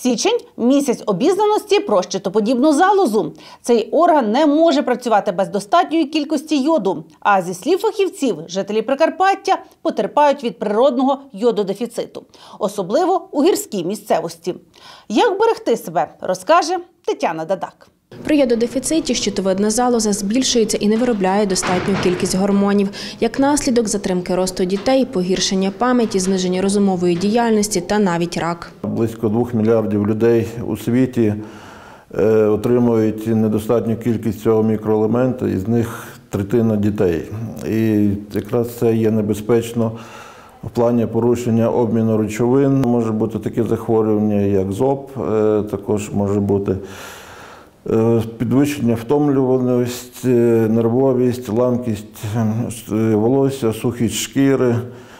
Січень – місяць обізнаності про щитоподібну залозу. Цей орган не може працювати без достатньої кількості йоду. А зі слів фахівців, жителі Прикарпаття потерпають від природного йододефіциту. Особливо у гірській місцевості. Як берегти себе, розкаже Тетяна Дадак. При йододефіциті щитовидна залоза збільшується і не виробляє достатню кількість гормонів. Як наслідок – затримки росту дітей, погіршення пам'яті, зниження розумової діяльності та навіть рак. Близько 2 мільярдів людей у світі отримують недостатню кількість цього мікроелемента, із них третина дітей. І якраз це є небезпечно в плані порушення обміну речовин. Може бути таке захворювання, як ЗОП, також може бути підвищення втомлюваності, нервовість, ламкість волосся, сухість шкіри,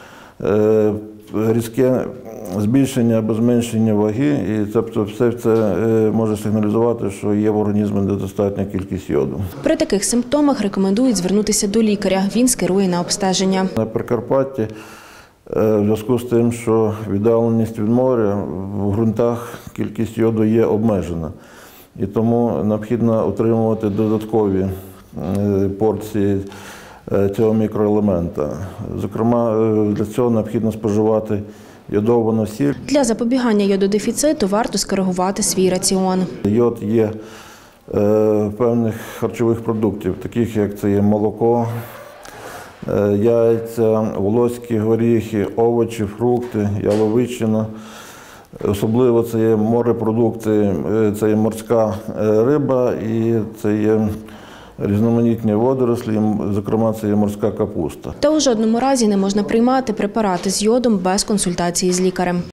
різке збільшення або зменшення ваги. І тобто все це може сигналізувати, що є в організмі недостатня кількість йоду. При таких симптомах рекомендують звернутися до лікаря. Він скерує на обстеження. На Прикарпатті в зв'язку з тим, що віддаленість від моря, в ґрунтах кількість йоду є обмежена. І тому необхідно отримувати додаткові порції цього мікроелемента. Зокрема, для цього необхідно споживати йодовану сіль. Для запобігання йододефіциту варто скоригувати свій раціон. Йод є в певних харчових продуктів, таких як це є молоко, яйця, волоські горіхи, овочі, фрукти, яловичина. Особливо це є морепродукти, це є морська риба і це є різноманітні водорослі, зокрема це є морська капуста. Та у жодному разі не можна приймати препарати з йодом без консультації з лікарем.